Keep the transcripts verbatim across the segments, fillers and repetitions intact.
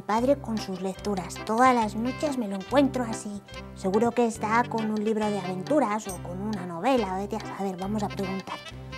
padre con sus lecturas. Todas las noches me lo encuentro así. Seguro que está con un libro de aventuras o con una novela. Vete a saber, vamos a preguntar.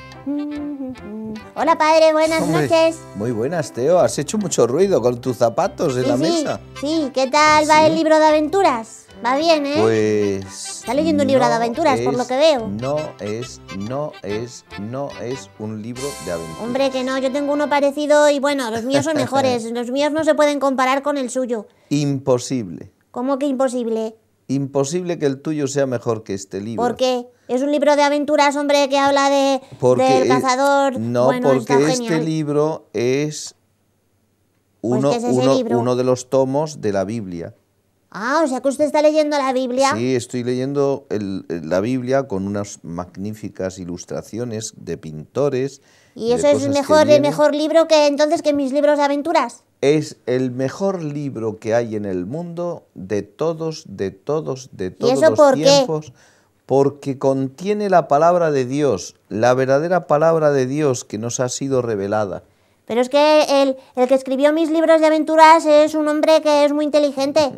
Hola, padre, buenas Hombre, noches. Muy buenas, Teo. Has hecho mucho ruido con tus zapatos en Sí, la sí, mesa. sí, ¿qué tal va Sí. el libro de aventuras? Va bien, ¿eh? Pues... Está leyendo un libro de no aventuras, por lo es- que veo. No es, no es, no es un libro de aventuras. Hombre, que no, yo tengo uno parecido y bueno, los míos son mejores. Los míos no se pueden comparar con el suyo. Imposible. ¿Cómo que imposible? Imposible que el tuyo sea mejor que este libro. ¿Por qué? Es un libro de aventuras, hombre, que habla de Porque del eh, cazador. No, Bueno, está porque este genial. libro es Pues, uno, ¿qué es ese uno, libro? uno de los tomos de la Biblia. Ah, o sea que usted está leyendo la Biblia. Sí, estoy leyendo el- la Biblia con unas magníficas ilustraciones de pintores. Y de eso es cosas el que mejor, el vienen. mejor libro que entonces que mis libros de aventuras. Es el mejor libro que hay en el mundo de todos, de todos, de todos eso los por qué? tiempos, porque contiene la palabra de Dios, la verdadera palabra de Dios que nos ha sido revelada. Pero es que el, el que escribió mis libros de aventuras es un hombre que es muy inteligente.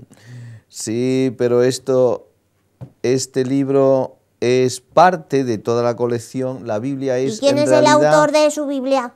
Sí, pero esto, este libro es parte de toda la colección. La Biblia es ¿Y quién en es el realidad- autor de su Biblia?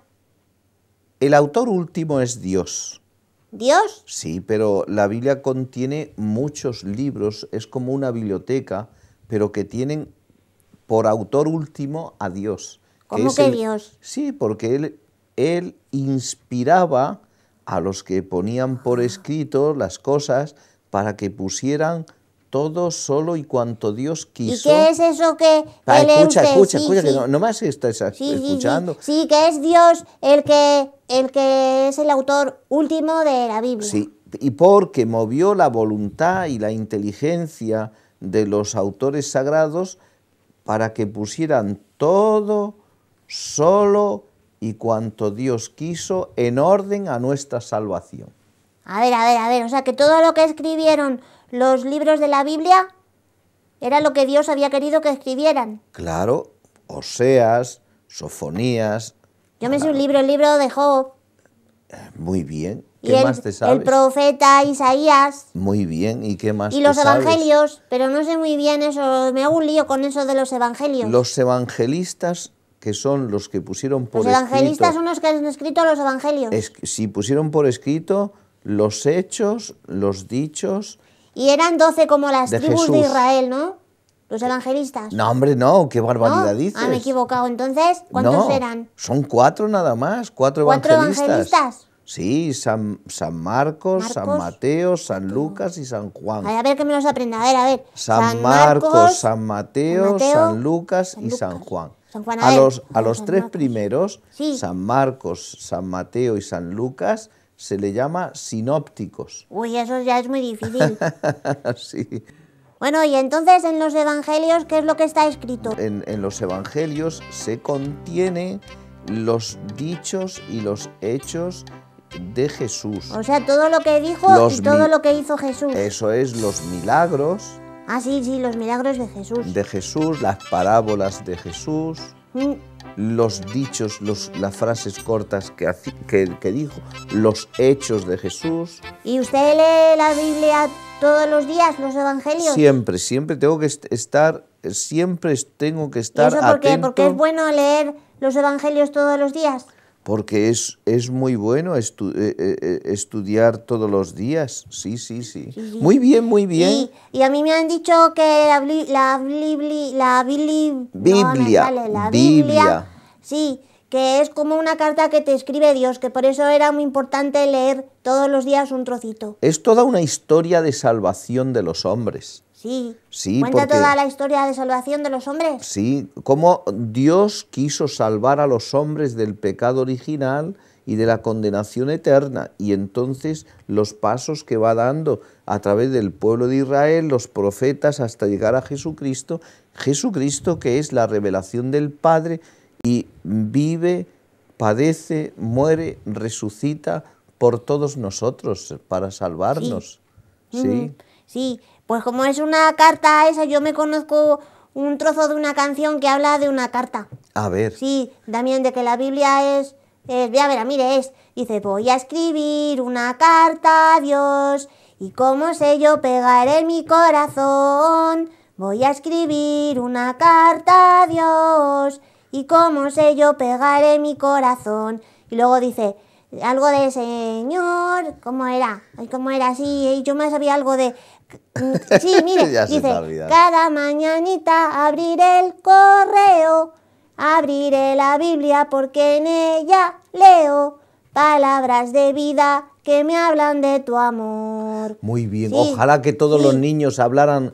El autor último es Dios. ¿Dios? Sí, pero la Biblia contiene muchos libros, es como una biblioteca, pero que tienen por autor último a Dios. ¿Cómo es que el- Dios? Sí, porque él, él inspiraba a los que ponían por escrito las cosas para que pusieran todo solo y cuanto Dios ¿Y quiso. qué es eso que, Ah, que lee escucha, usted? escucha, Sí, escucha, que sí. no, no más estás Sí, sí, escuchando. Sí, sí, que es Dios el que, el que es el autor último de la Biblia. Sí, y porque movió la voluntad y la inteligencia de los autores sagrados para que pusieran todo, solo y cuanto Dios quiso en orden a nuestra salvación. A ver, a ver, a ver, o sea que todo lo que escribieron los libros de la Biblia era lo que Dios había querido que escribieran. Claro, Oseas, Sofonías, Yo me sé un libro, el libro de Job, muy bien. y ¿Qué el, más te sabes? el profeta Isaías, Muy bien, ¿y qué más y te los sabes? evangelios, pero no sé muy bien eso, me hago un lío con eso de los evangelios. Los evangelistas, que son los que pusieron por Los evangelistas escrito... son los que han escrito los evangelios. Es que si pusieron por escrito los hechos, los dichos... Y eran doce como las de tribus de Jesús. Israel, ¿no? Los evangelistas. No, hombre, no, qué ¿No? barbaridad dices. Ah, me he equivocado. Entonces, ¿cuántos No, eran? son cuatro nada más, cuatro, ¿Cuatro evangelistas. evangelistas? Sí, San, San Marcos, San Marcos, Mateo, San Lucas y San Juan. Ay, a ver que me los aprenda. A ver, a ver. San, Marcos, San Mateo, San Mateo, San Lucas San y San Lucas. Juan. San Juan, a A ver, los, a San los tres Marcos. primeros, Sí. San Marcos, San Mateo y San Lucas, se le llama sinópticos. Uy, eso ya es muy difícil. Sí. Bueno, y entonces en los evangelios, ¿qué es lo que está escrito? En, en los evangelios se contienen los dichos y los hechos de Jesús. O sea, todo lo que dijo Los y todo mi- lo que hizo Jesús. Eso es, los milagros Ah, sí, sí, los milagros de Jesús. de Jesús, las parábolas de Jesús, Mm, los dichos, los, las frases cortas que, haci- que, que dijo, los hechos de Jesús. ¿Y usted lee la Biblia todos los días, los evangelios? Siempre, siempre tengo que est- estar, siempre es- tengo que ¿Y estar eso por qué? atento. ¿Porque es bueno leer los evangelios todos los días? Porque es, es muy bueno estu- eh, eh, eh, estudiar todos los días. Sí, sí, sí, Sí, sí. Muy bien, muy bien. Y, y a mí me han dicho que la, bli- la, bli- la, bili- no me Biblia, sale, la Biblia. sí, que es como una carta que te escribe Dios, que por eso era muy importante leer todos los días un trocito. Es toda una historia de salvación de los hombres. Sí, Sí, cuenta porque- toda la historia de salvación de los hombres. Sí, cómo Dios quiso salvar a los hombres del pecado original y de la condenación eterna. Y entonces los pasos que va dando a través del pueblo de Israel, los profetas, hasta llegar a Jesucristo. Jesucristo, que es la revelación del Padre y vive, padece, muere, resucita por todos nosotros para salvarnos. Sí. Ujú. Sí, pues como es una carta esa, yo me conozco un trozo de una canción que habla de una carta. A ver. Sí, también de que la Biblia es Es, ya verá, mire, es, dice, voy a escribir una carta a Dios y como sello pegaré en mi corazón. Voy a escribir una carta a Dios y como sello pegaré en mi corazón. Y luego dice, algo de Señor, ¿cómo era? Ay, ¿cómo era? Sí, yo me sabía algo de... Sí, mire, dice, cada mañanita abriré el correo, abriré la Biblia porque en ella leo palabras de vida que me hablan de tu amor. Muy bien, sí, ojalá que todos sí. los niños hablaran,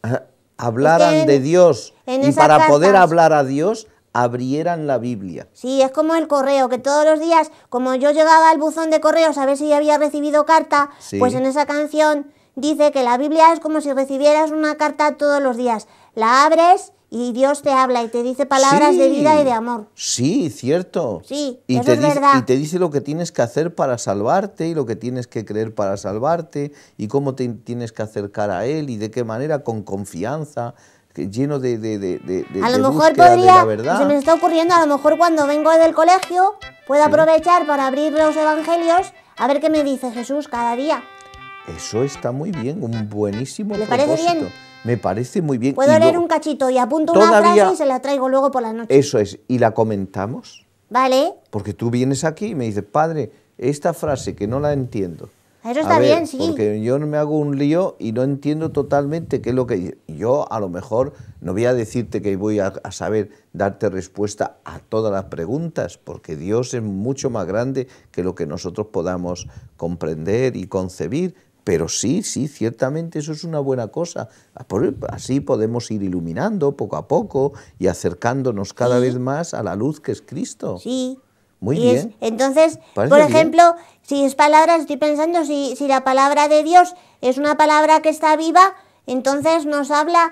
hablaran en, de Dios y para cartas, poder hablar a Dios abrieran la Biblia. Sí, es como el correo, que todos los días, como yo llegaba al buzón de correos a ver si había recibido carta, sí. pues en esa canción dice que la Biblia es como si recibieras una carta todos los días. La abres y Dios te habla y te dice palabras sí. de vida y de amor. Sí, cierto. Sí, y eso te es dice, verdad. Y te dice lo que tienes que hacer para salvarte y lo que tienes que creer para salvarte y cómo te tienes que acercar a Él y de qué manera, con confianza, lleno de, de, de, de, a de lo mejor búsqueda podría, de la verdad. Se me está ocurriendo, a lo mejor cuando vengo del colegio puedo sí. aprovechar para abrir los evangelios a ver qué me dice Jesús cada día. Eso está muy bien, un buenísimo ¿Le propósito. parece bien? Me parece muy bien. Puedo y leer luego, un cachito y apunto todavía, una frase y se la traigo luego por la noche. Eso es, y la comentamos. Vale. Porque tú vienes aquí y me dices, padre, esta frase que no la entiendo. Eso está a ver, bien, sí. Porque yo no me hago un lío y no entiendo totalmente qué es lo que... Yo a lo mejor no voy a decirte que voy a, a saber darte respuesta a todas las preguntas, porque Dios es mucho más grande que lo que nosotros podamos comprender y concebir. Pero sí, sí, ciertamente eso es una buena cosa. Así podemos ir iluminando poco a poco y acercándonos cada sí. vez más a la luz que es Cristo. Sí. Muy y bien. Es, entonces, por ejemplo, bien. si es palabra, estoy pensando, si, si la palabra de Dios es una palabra que está viva, entonces nos habla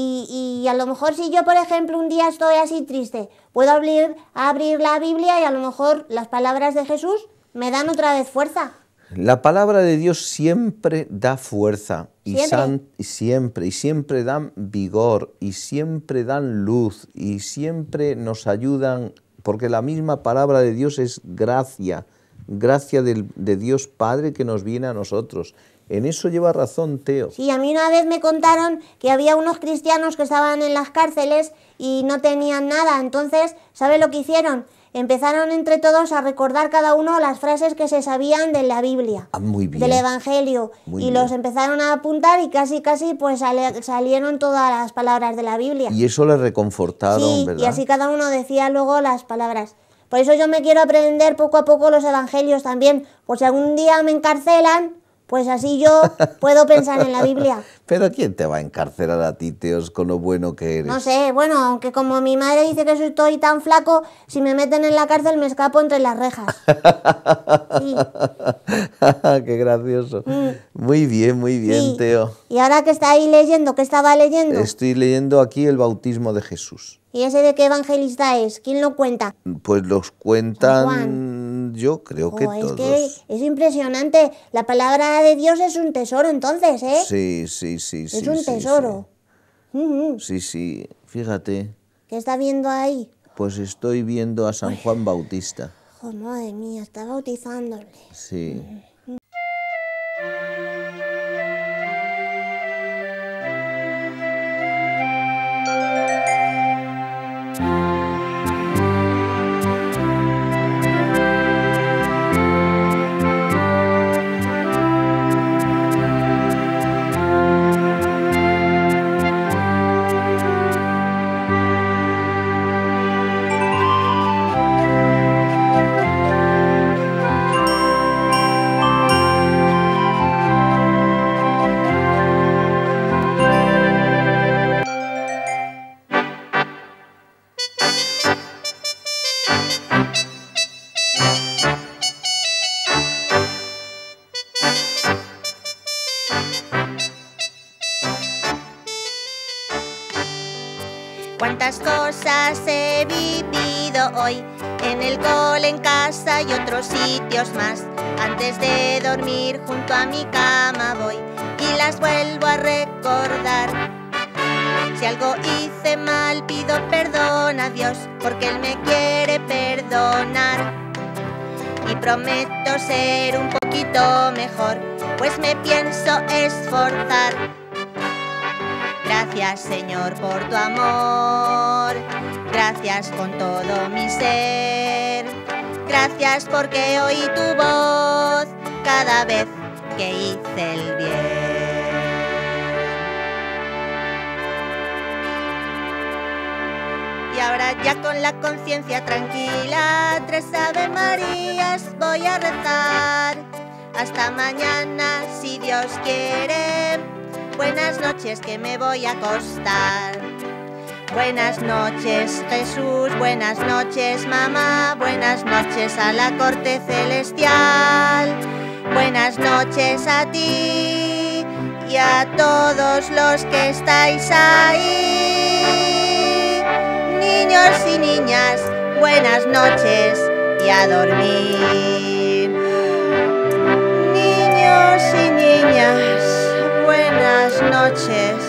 y, y a lo mejor si yo, por ejemplo, un día estoy así triste, puedo abrir, abrir la Biblia y a lo mejor las palabras de Jesús me dan otra vez fuerza. La palabra de Dios siempre da fuerza y siempre. San, y siempre y siempre dan vigor y siempre dan luz y siempre nos ayudan, porque la misma palabra de Dios es gracia, gracia de, de Dios Padre que nos viene a nosotros. En eso lleva razón Teo. Sí, a mí una vez me contaron que había unos cristianos que estaban en las cárceles y no tenían nada, entonces, ¿sabe lo que hicieron? Empezaron entre todos a recordar cada uno las frases que se sabían de la Biblia, ah, muy bien. del Evangelio, muy y bien. los empezaron a apuntar y casi casi pues sal, salieron todas las palabras de la Biblia. Y eso les reconfortaron, sí, ¿verdad? Y así cada uno decía luego las palabras. Por eso yo me quiero aprender poco a poco los Evangelios también, por si algún día me encarcelan, pues así yo puedo pensar en la Biblia. ¿Pero quién te va a encarcelar a ti, Teos, con lo bueno que eres? No sé, bueno, aunque como mi madre dice que estoy tan flaco, si me meten en la cárcel me escapo entre las rejas. Sí. Qué gracioso. Mm. Muy bien, muy bien, sí. Teo. ¿Y ahora qué está ahí leyendo? ¿Qué estaba leyendo? Estoy leyendo aquí el bautismo de Jesús. ¿Y ese de qué evangelista es? ¿Quién lo cuenta? Pues los cuentan, yo creo oh, que es todos. Que es impresionante. La palabra de Dios es un tesoro entonces, ¿eh? Sí, sí, sí. Es sí, un sí, tesoro. Sí. Mm-hmm. sí, sí, fíjate. ¿Qué está viendo ahí? Pues estoy viendo a San Juan Bautista. Oh, madre mía, está bautizándole. Sí. Mm. Cuántas cosas he vivido hoy, en el cole, en casa y otros sitios más. Antes de dormir junto a mi cama voy y las vuelvo a recordar. Si algo hice mal pido perdón a Dios, porque Él me quiere perdonar. y prometo ser un poquito mejor, pues me pienso esforzar. Gracias, Señor, por tu amor, gracias con todo mi ser. Gracias porque oí tu voz cada vez que hice el bien. Y ahora ya con la conciencia tranquila, tres Ave Marías voy a rezar. Hasta mañana, si Dios quiere. Buenas noches, que me voy a acostar. Buenas noches, Jesús, buenas noches, mamá, buenas noches a la corte celestial. Buenas noches a ti y a todos los que estáis ahí. Niños y niñas, buenas noches y a dormir. Niños y niñas, buenas noches.